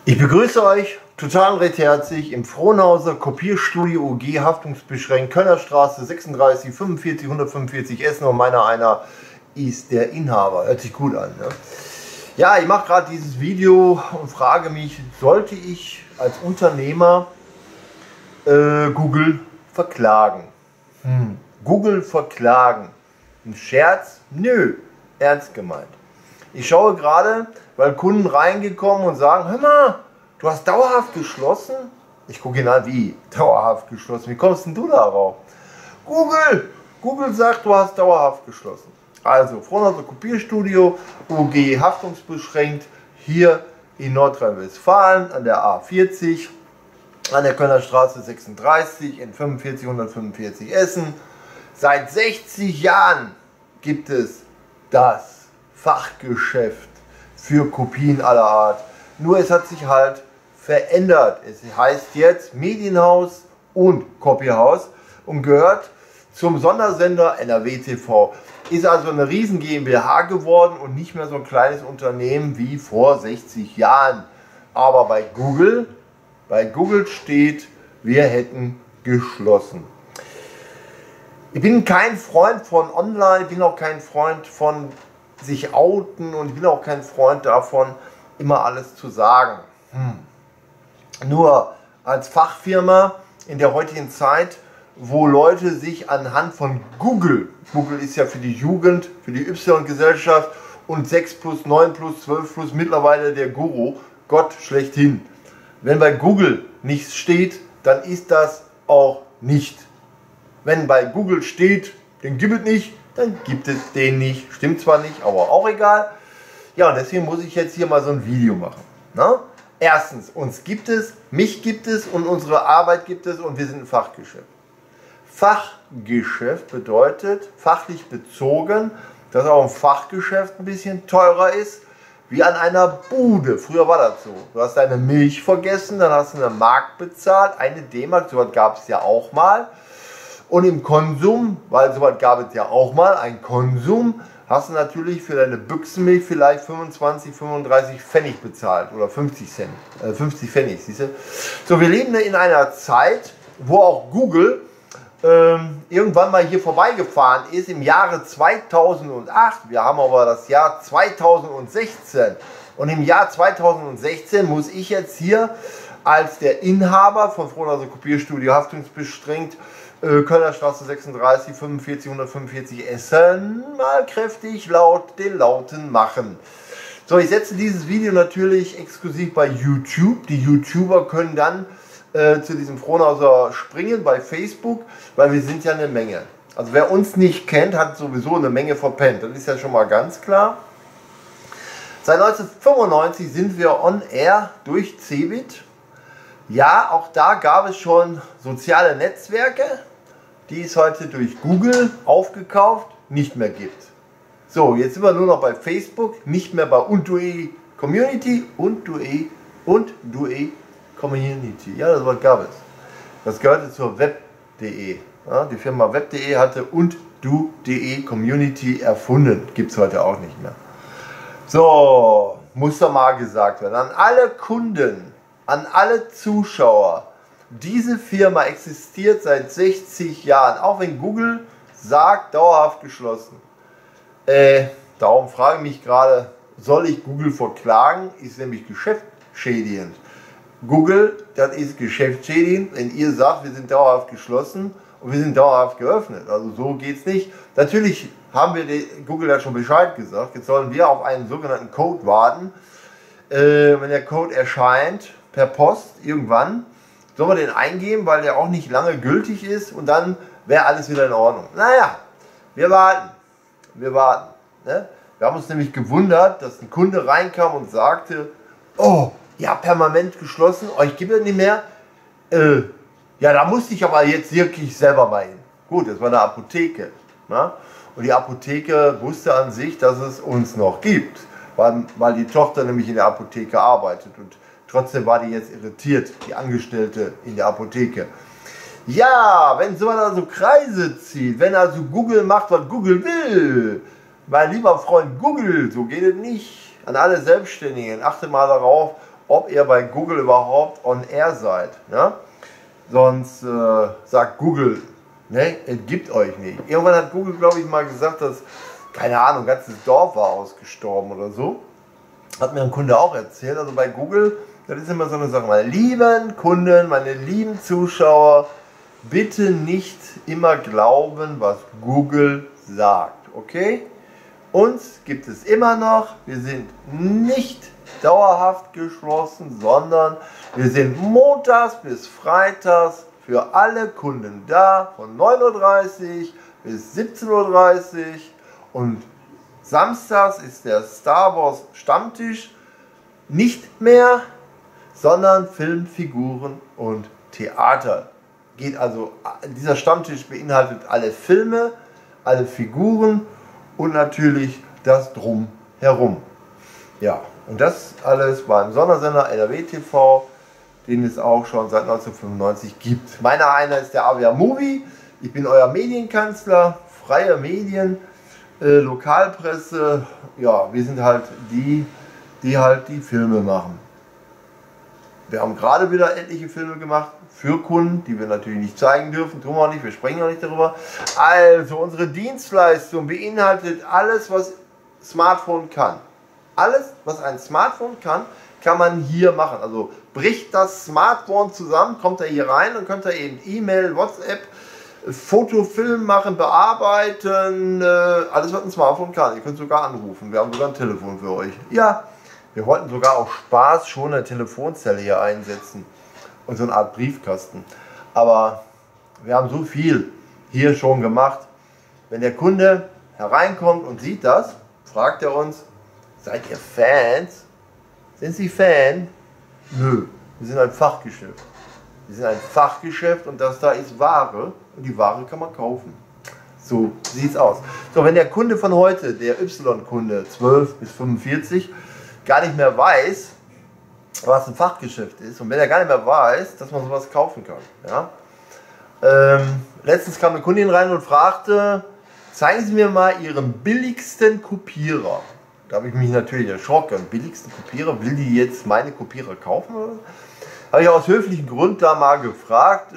Ich begrüße euch total recht herzlich im Frohnhauser Kopierstudio UG haftungsbeschränkt Kölnerstraße 36 45 145 Essen und meiner einer ist der Inhaber. Hört sich gut an, ne? Ja, ich mache gerade dieses Video und frage mich, sollte ich als Unternehmer Google verklagen? Google verklagen. Ein Scherz? Nö, ernst gemeint. Ich schaue gerade, weil Kunden reingekommen und sagen, hör mal, du hast dauerhaft geschlossen? Ich gucke ihn an, wie? Dauerhaft geschlossen? Wie kommst denn du darauf? Google sagt, du hast dauerhaft geschlossen. Also, Frohnhauser Kopierstudio, UG haftungsbeschränkt, hier in Nordrhein-Westfalen an der A40, an der Kölnerstraße 36 in 45 145 Essen. Seit 60 Jahren gibt es das Fachgeschäft für Kopien aller Art. Nur es hat sich halt verändert. Es heißt jetzt Medienhaus und Copyhaus und gehört zum Sondersender NRW TV. Ist also eine riesen GmbH geworden und nicht mehr so ein kleines Unternehmen wie vor 60 Jahren. Aber bei Google steht, wir hätten geschlossen. Ich bin kein Freund von Online, ich bin auch kein Freund von sich outen und ich bin auch kein Freund davon, immer alles zu sagen. Nur als Fachfirma in der heutigen Zeit, wo Leute sich anhand von Google ist ja für die Jugend, für die Y-Gesellschaft und 6 plus, 9 plus, 12 plus mittlerweile der Guru, Gott schlechthin. Wenn bei Google nichts steht, dann ist das auch nicht. Wenn bei Google steht, den gibt es nicht, dann gibt es den nicht. Stimmt zwar nicht, aber auch egal. Ja, und deswegen muss ich jetzt hier mal so ein Video machen. Na? Erstens, uns gibt es, mich gibt es und unsere Arbeit gibt es und wir sind ein Fachgeschäft. Fachgeschäft bedeutet, fachlich bezogen, dass auch ein Fachgeschäft ein bisschen teurer ist, wie an einer Bude. Früher war das so. Du hast deine Milch vergessen, dann hast du eine Mark bezahlt, eine D-Mark, sowas gab es ja auch mal. Und im Konsum, weil sowas gab es ja auch mal, ein Konsum, hast du natürlich für deine Büchsenmilch vielleicht 25, 35 Pfennig bezahlt oder 50 Cent, 50 Pfennig, siehst du? So, wir leben in einer Zeit, wo auch Google irgendwann mal hier vorbeigefahren ist im Jahre 2008. Wir haben aber das Jahr 2016 und im Jahr 2016 muss ich jetzt hier als der Inhaber von Frohnhauser Kopierstudio haftungsbeschränkt Kölnerstraße 36 45 145 Essen mal kräftig laut den Lauten machen. So, ich setze dieses Video natürlich exklusiv bei YouTube. Die YouTuber können dann zu diesem Frohnhauser springen bei Facebook, weil wir sind ja eine Menge. Also wer uns nicht kennt, hat sowieso eine Menge verpennt. Das ist ja schon mal ganz klar. Seit 1995 sind wir on air durch Cebit. Ja, auch da gab es schon soziale Netzwerke, die es heute durch Google aufgekauft nicht mehr gibt. So, jetzt sind wir nur noch bei Facebook, nicht mehr bei und.de Community und.de Community. Ja, das Wort gab es. Das gehörte zur Web.de. Ja, die Firma Web.de hatte und.de Community erfunden. Gibt es heute auch nicht mehr. So, muss doch mal gesagt werden. An alle Kunden, an alle Zuschauer, diese Firma existiert seit 60 Jahren, auch wenn Google sagt, dauerhaft geschlossen. Darum frage ich mich gerade, soll ich Google verklagen? Ist nämlich geschäftsschädigend. Google, das ist geschäftsschädigend, wenn ihr sagt, wir sind dauerhaft geschlossen und wir sind dauerhaft geöffnet. Also so geht es nicht. Natürlich haben wir Google ja schon Bescheid gesagt. Jetzt sollen wir auf einen sogenannten Code warten. Wenn der Code erscheint, per Post irgendwann, sollen wir den eingeben, weil der auch nicht lange gültig ist und dann wäre alles wieder in Ordnung. Naja, wir warten. Ne? Wir haben uns nämlich gewundert, dass ein Kunde reinkam und sagte, oh, ja, permanent geschlossen, euch gibt es nicht mehr. Ja, da musste ich aber jetzt wirklich selber mal hin. Gut, das war eine Apotheke. Ne? Und die Apotheke wusste an sich, dass es uns noch gibt, weil die Tochter nämlich in der Apotheke arbeitet. Und trotzdem war die jetzt irritiert, die Angestellte in der Apotheke. Ja, wenn so also Kreise zieht, wenn also Google macht, was Google will, mein lieber Freund Google, so geht es nicht. An alle Selbstständigen, achte mal darauf, ob ihr bei Google überhaupt on air seid. Ja? Sonst sagt Google, ne, es gibt euch nicht. Irgendwann hat Google, glaube ich, mal gesagt, dass, keine Ahnung, ein ganzes Dorf war ausgestorben oder so. Hat mir ein Kunde auch erzählt. Also bei Google, das ist immer so eine Sache. Meine lieben Kunden, meine lieben Zuschauer, bitte nicht immer glauben, was Google sagt. Okay? Uns gibt es immer noch. Wir sind nicht dauerhaft geschlossen, sondern wir sind montags bis freitags für alle Kunden da, von 9:30 Uhr bis 17:30 Uhr, und samstags ist der Star Wars Stammtisch nicht mehr, sondern Filmfiguren und Theater. Geht also, dieser Stammtisch beinhaltet alle Filme, alle Figuren und natürlich das Drumherum. Ja, und das alles beim Sondersender NRW TV, den es auch schon seit 1995 gibt. Meiner einer ist der AWR Movie. Ich bin euer Medienkanzler, freie Medien, Lokalpresse. Ja, wir sind halt die halt die Filme machen. Wir haben gerade wieder etliche Filme gemacht für Kunden, die wir natürlich nicht zeigen dürfen, tun wir auch nicht, wir sprechen auch nicht darüber. Also unsere Dienstleistung beinhaltet alles, was Smartphone kann. Alles, was ein Smartphone kann, kann man hier machen. Also bricht das Smartphone zusammen, kommt er hier rein und könnt ihr eben E-Mail, WhatsApp, Foto, Film machen, bearbeiten, alles, was ein Smartphone kann. Ihr könnt sogar anrufen, wir haben sogar ein Telefon für euch. Ja, wir wollten sogar auch Spaß schon eine Telefonzelle hier einsetzen und so eine Art Briefkasten. Aber wir haben so viel hier schon gemacht. Wenn der Kunde hereinkommt und sieht das, fragt er uns, seid ihr Fans? Sind Sie Fan? Nö, wir sind ein Fachgeschäft. Wir sind ein Fachgeschäft und das da ist Ware und die Ware kann man kaufen. So sieht's aus. So, wenn der Kunde von heute, der Y-Kunde 12 bis 45, gar nicht mehr weiß, was ein Fachgeschäft ist, und wenn er gar nicht mehr weiß, dass man sowas kaufen kann. Ja? Letztens kam eine Kundin rein und fragte, zeigen Sie mir mal Ihren billigsten Kopierer. Da habe ich mich natürlich erschrocken. Billigsten Kopierer? Will die jetzt meine Kopierer kaufen? Oder? Habe ich aus höflichem Grund da mal gefragt.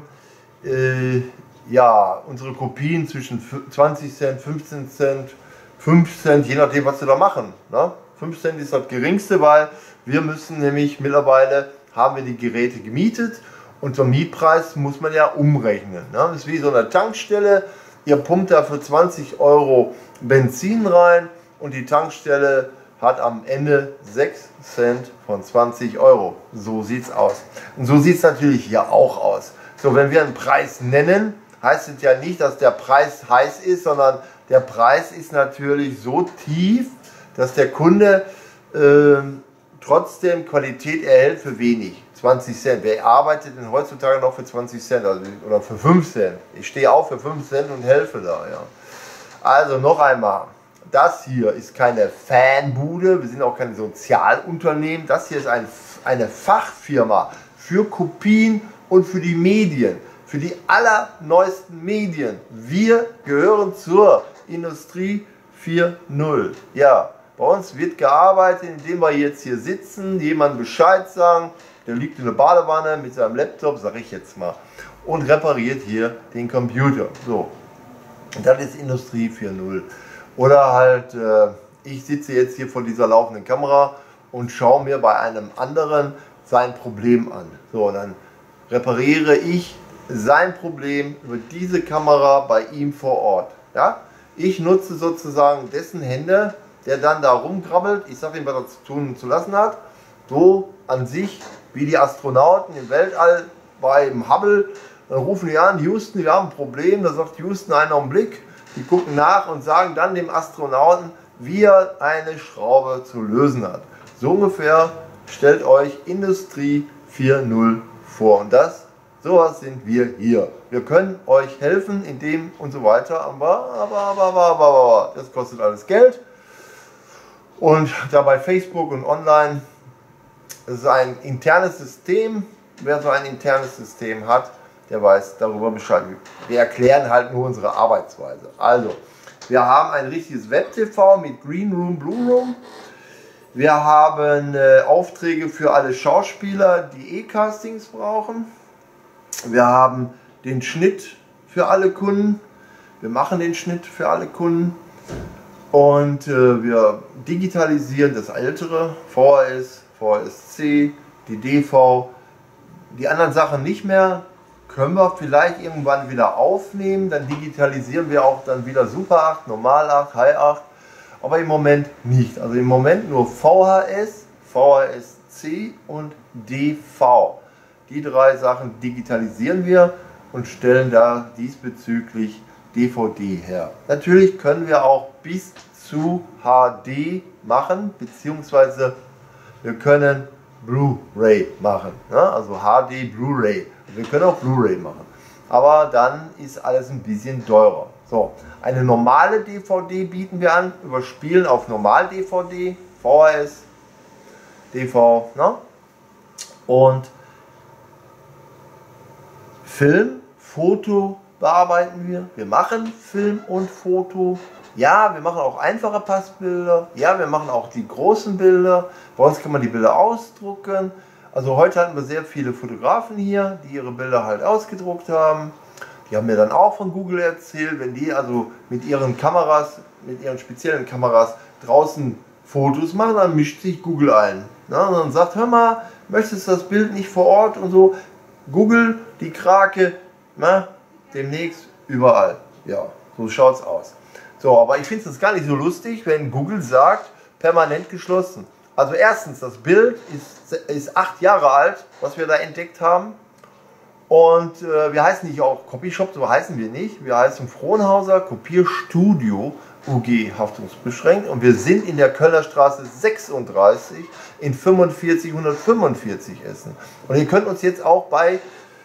Ja, unsere Kopien zwischen 20 Cent, 15 Cent, 5 Cent, je nachdem, was sie da machen. Ne? 5 Cent ist das geringste, weil wir müssen nämlich mittlerweile, haben wir die Geräte gemietet und zum Mietpreis muss man ja umrechnen. Ne? Das ist wie so eine Tankstelle. Ihr pumpt da für 20 Euro Benzin rein und die Tankstelle hat am Ende 6 Cent von 20 Euro. So sieht es aus. Und so sieht es natürlich hier auch aus. So, wenn wir einen Preis nennen, heißt es ja nicht, dass der Preis heiß ist, sondern der Preis ist natürlich so tief, dass der Kunde trotzdem Qualität erhält für wenig. 20 Cent. Wer arbeitet denn heutzutage noch für 20 Cent oder für 5 Cent? Ich stehe auch für 5 Cent und helfe da. Ja. Also noch einmal, das hier ist keine Fanbude, wir sind auch kein Sozialunternehmen. Das hier ist eine Fachfirma für Kopien und für die Medien, für die allerneuesten Medien. Wir gehören zur Industrie 4.0. Ja. Bei uns wird gearbeitet, indem wir jetzt hier sitzen, jemand Bescheid sagen, der liegt in der Badewanne mit seinem Laptop, sage ich jetzt mal, und repariert hier den Computer. So, und das ist Industrie 4.0. Oder halt, ich sitze jetzt hier vor dieser laufenden Kamera und schaue mir bei einem anderen sein Problem an. So, dann repariere ich sein Problem über diese Kamera bei ihm vor Ort. Ja? Ich nutze sozusagen dessen Hände, der dann da rumkrabbelt, ich sage ihm, was er zu tun und zu lassen hat, so an sich wie die Astronauten im Weltall beim Hubble, dann rufen die an, Houston, wir haben ein Problem, da sagt Houston, einen Augenblick, die gucken nach und sagen dann dem Astronauten, wie er eine Schraube zu lösen hat. So ungefähr stellt euch Industrie 4.0 vor und sowas sind wir hier. Wir können euch helfen, indem und so weiter, aber das kostet alles Geld. Und da bei Facebook und online, das ist ein internes System. Wer so ein internes System hat, der weiß darüber Bescheid. Wir erklären halt nur unsere Arbeitsweise. Also, wir haben ein richtiges Web-TV mit Green Room, Blue Room. Wir haben Aufträge für alle Schauspieler, die E-Castings brauchen. Wir haben den Schnitt für alle Kunden. Wir machen den Schnitt für alle Kunden. Und wir digitalisieren das ältere, VHS, VHS-C, die DV. Die anderen Sachen nicht mehr. Können wir vielleicht irgendwann wieder aufnehmen. Dann digitalisieren wir auch dann wieder Super 8, Normal 8, High 8. Aber im Moment nicht. Also im Moment nur VHS, VHS-C und DV. Die drei Sachen digitalisieren wir und stellen da diesbezüglich DVD her. Natürlich können wir auch bis zu HD machen, beziehungsweise wir können Blu-ray machen. Ne? Also HD Blu-ray. Wir können auch Blu-ray machen. Aber dann ist alles ein bisschen teurer. So, eine normale DVD bieten wir an, überspielen auf Normal-DVD, VHS, DV, ne? Und Film, Foto bearbeiten wir. Wir machen Film und Foto. Ja, wir machen auch einfache Passbilder. Ja, wir machen auch die großen Bilder. Bei uns kann man die Bilder ausdrucken. Also heute hatten wir sehr viele Fotografen hier, die ihre Bilder halt ausgedruckt haben. Die haben mir dann auch von Google erzählt, wenn die also mit ihren Kameras, mit ihren speziellen Kameras draußen Fotos machen, dann mischt sich Google ein. Na, und dann sagt, hör mal, möchtest du das Bild nicht vor Ort und so. Google, die Krake, na, demnächst überall. Ja, so schaut's aus. So, aber ich finde es gar nicht so lustig, wenn Google sagt, permanent geschlossen. Also erstens, das Bild ist 8 Jahre alt, was wir da entdeckt haben. Und wir heißen nicht auch Copyshop, so heißen wir nicht. Wir heißen Frohnhauser Kopierstudio UG haftungsbeschränkt. Und wir sind in der Kölner Straße 36 in 45145 Essen. Und ihr könnt uns jetzt auch bei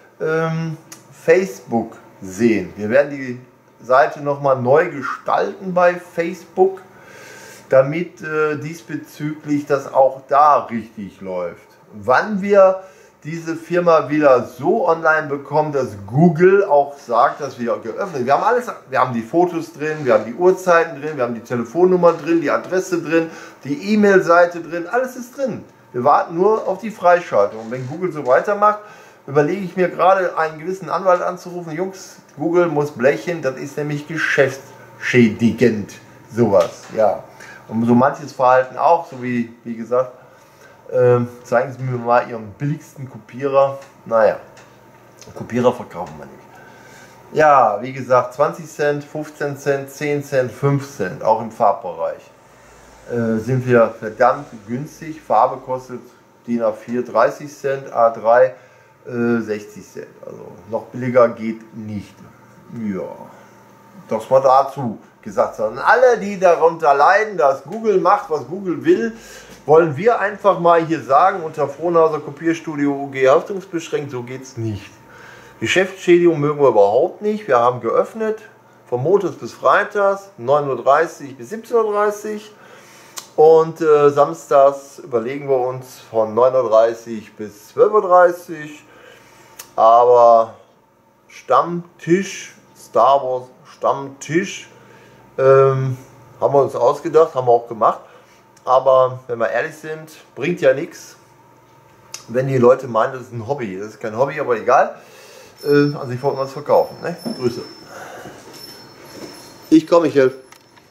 Facebook sehen. Wir werden die Seite nochmal neu gestalten bei Facebook, damit diesbezüglich das auch da richtig läuft. Wann wir diese Firma wieder so online bekommen, dass Google auch sagt, dass wir geöffnet. Wir haben alles, wir haben die Fotos drin, wir haben die Uhrzeiten drin, wir haben die Telefonnummer drin, die Adresse drin, die E-Mail-Seite drin, alles ist drin. Wir warten nur auf die Freischaltung. Und wenn Google so weitermacht, überlege ich mir gerade einen gewissen Anwalt anzurufen. Jungs, Google muss blechen, das ist nämlich geschäftsschädigend, sowas, ja. Und so manches Verhalten auch, so wie gesagt, zeigen Sie mir mal Ihren billigsten Kopierer. Naja, Kopierer verkaufen wir nicht. Ja, wie gesagt, 20 Cent, 15 Cent, 10 Cent, 5 Cent, auch im Farbbereich. Sind wir verdammt günstig. Farbe kostet DIN A4 30 Cent, A3 60 Cent. Also noch billiger geht nicht. Ja, das mal dazu gesagt, sondern alle, die darunter leiden, dass Google macht, was Google will, wollen wir einfach mal hier sagen, unter Frohnhauser Kopierstudio UG haftungsbeschränkt, so geht es nicht. Geschäftsschädigung mögen wir überhaupt nicht. Wir haben geöffnet, von Montags bis Freitags, 9:30 Uhr bis 17:30 Uhr. Und samstags überlegen wir uns von 9:30 Uhr bis 12:30 Uhr. Aber Stammtisch, Star Wars Stammtisch, haben wir uns ausgedacht, haben wir auch gemacht. Aber wenn wir ehrlich sind, bringt ja nichts, wenn die Leute meinen, das ist ein Hobby. Das ist kein Hobby, aber egal. Also ich wollte was verkaufen. Ne? Grüße. Ich komme, ich helfe.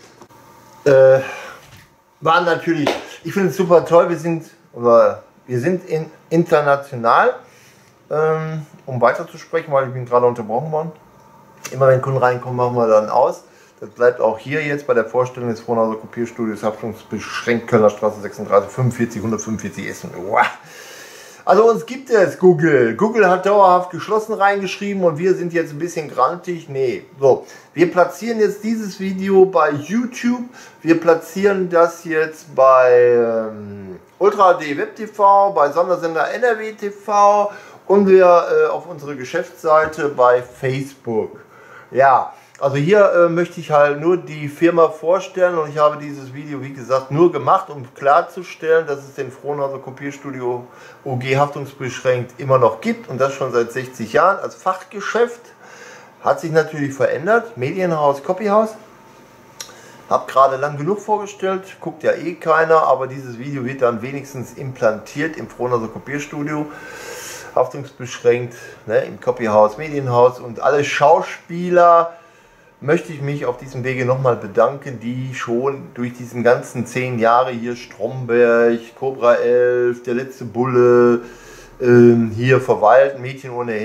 Waren natürlich, ich finde es super toll, wir sind international, um weiterzusprechen, weil ich bin gerade unterbrochen worden. Immer wenn Kunden reinkommen, machen wir dann aus. Das bleibt auch hier jetzt bei der Vorstellung des Frohnhauser Kopierstudios haftungsbeschränkt Kölner Straße 36 45 145 Essen. Also uns gibt es Google. Google hat dauerhaft geschlossen reingeschrieben und wir sind jetzt ein bisschen grantig. Nee. So, wir platzieren jetzt dieses Video bei YouTube. Wir platzieren das jetzt bei Ultra HD Web TV, bei Sondersender NRW TV und wir auf unsere Geschäftsseite bei Facebook. Ja. Also hier möchte ich halt nur die Firma vorstellen und ich habe dieses Video, wie gesagt, nur gemacht, um klarzustellen, dass es den Frohnhauser Kopierstudio UG haftungsbeschränkt immer noch gibt und das schon seit 60 Jahren als Fachgeschäft. Hat sich natürlich verändert, Medienhaus, Copyhaus, Habe gerade lang genug vorgestellt, guckt ja eh keiner, aber dieses Video wird dann wenigstens implantiert im Frohnhauser Kopierstudio. Haftungsbeschränkt, ne, im Copyhaus, Medienhaus, und alle Schauspieler möchte ich mich auf diesem Wege nochmal bedanken, die schon durch diesen ganzen 10 Jahre hier, Stromberg, Cobra 11, der letzte Bulle, hier verwalten, Mädchen ohne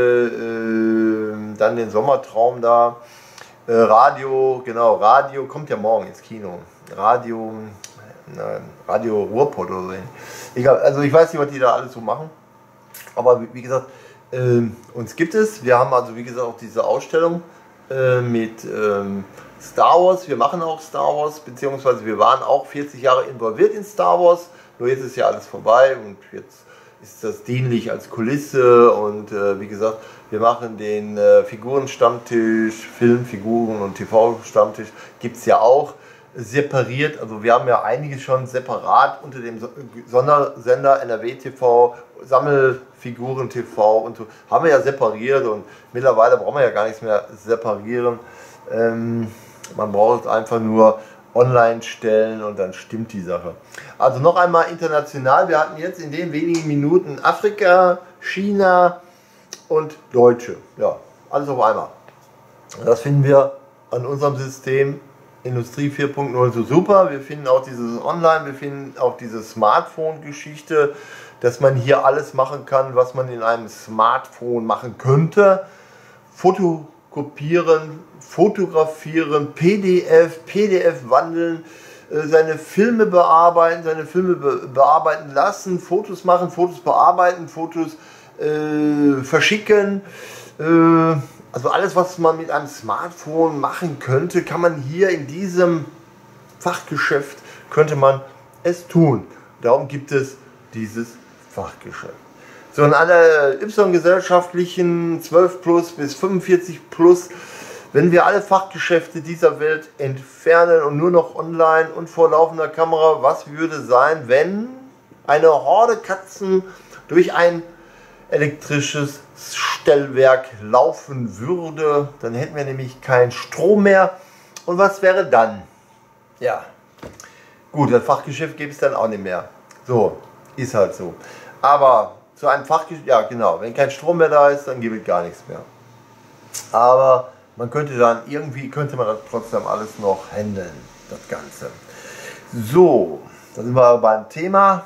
Hände, dann den Sommertraum da, Radio, genau, Radio kommt ja morgen ins Kino, Radio Ruhrpott oder so. Egal, also ich weiß nicht, was die da alles so machen. Aber wie gesagt, uns gibt es. Wir haben also wie gesagt auch diese Ausstellung mit Star Wars. Wir machen auch Star Wars, beziehungsweise wir waren auch 40 Jahre involviert in Star Wars. Nur jetzt ist ja alles vorbei und jetzt ist das dienlich als Kulisse. Und wie gesagt, wir machen den Figurenstammtisch, Filmfiguren und TV-Stammtisch gibt es ja auch separiert. Also wir haben ja einiges schon separat unter dem Sondersender NRW TV, Sammelfiguren TV und so, haben wir ja separiert, und mittlerweile brauchen wir ja gar nichts mehr separieren. Man braucht es einfach nur online stellen und dann stimmt die Sache. Also noch einmal international, wir hatten jetzt in den wenigen Minuten Afrika, China und Deutsche. Ja, alles auf einmal. Das finden wir an unserem System Industrie 4.0 so super. Wir finden auch dieses Online, wir finden auch diese Smartphone-Geschichte, dass man hier alles machen kann, was man in einem Smartphone machen könnte. Fotokopieren, fotografieren, PDF wandeln, seine Filme bearbeiten, bearbeiten lassen, Fotos machen, Fotos bearbeiten, Fotos verschicken. Also alles, was man mit einem Smartphone machen könnte, kann man hier in diesem Fachgeschäft, könnte man es tun. Darum gibt es dieses Fachgeschäft. So, in alle Y-gesellschaftlichen 12 plus bis 45 plus, wenn wir alle Fachgeschäfte dieser Welt entfernen und nur noch online und vor laufender Kamera, was würde sein, wenn eine Horde Katzen durch ein elektrisches Stellwerk laufen würde? Dann hätten wir nämlich keinen Strom mehr. Und was wäre dann? Ja, gut, das Fachgeschäft gäbe es dann auch nicht mehr. So, ist halt so. Aber zu einem Fachgeschäft, ja genau, wenn kein Strom mehr da ist, dann gibt es gar nichts mehr. Aber man könnte dann irgendwie, könnte man das trotzdem alles noch handeln, das Ganze. So, da sind wir beim Thema.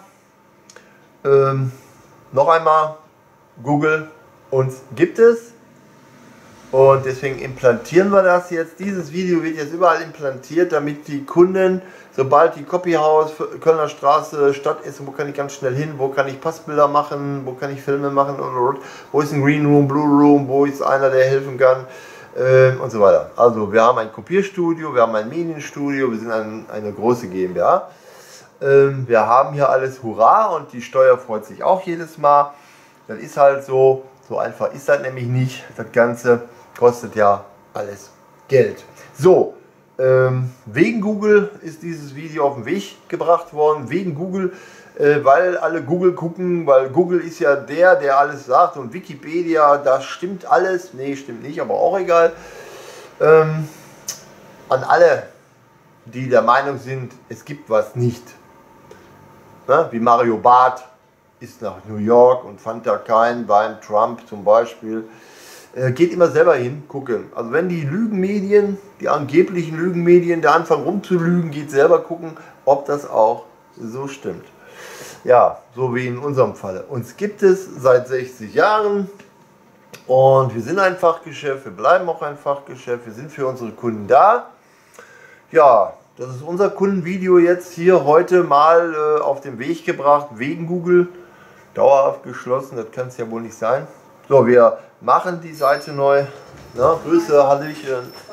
Noch einmal, Google, uns gibt es, und deswegen implantieren wir das jetzt. Dieses Video wird jetzt überall implantiert, damit die Kunden, sobald die Copyhaus, Kölner Straße, Stadt ist, wo kann ich ganz schnell hin, wo kann ich Passbilder machen, wo kann ich Filme machen, wo ist ein Green Room, Blue Room, wo ist einer, der helfen kann, und so weiter. Also wir haben ein Kopierstudio, wir haben ein Medienstudio, wir sind eine große GmbH. Wir haben hier alles Hurra, und die Steuer freut sich auch jedes Mal. Das ist halt so, so einfach ist das nämlich nicht. Das Ganze kostet ja alles Geld. So, wegen Google ist dieses Video auf den Weg gebracht worden. Wegen Google, weil alle Google gucken, weil Google ist ja der alles sagt, und Wikipedia, das stimmt alles. Nee, stimmt nicht, aber auch egal. An alle, die der Meinung sind, es gibt was nicht. Ne? Wie Mario Barth ist nach New York und fand da keinen beim Trump zum Beispiel. Geht immer selber hin, gucken. Also wenn die Lügenmedien, die angeblichen Lügenmedien, da anfangen rumzulügen, geht selber gucken, ob das auch so stimmt. Ja, so wie in unserem Falle. Uns gibt es seit 60 Jahren und wir sind ein Fachgeschäft, wir bleiben auch ein Fachgeschäft, wir sind für unsere Kunden da. Ja, das ist unser Kundenvideo jetzt hier heute mal auf den Weg gebracht, wegen Google. Dauerhaft geschlossen, das kann es ja wohl nicht sein. So, wir machen die Seite neu. Na, Grüße, Hallöchen.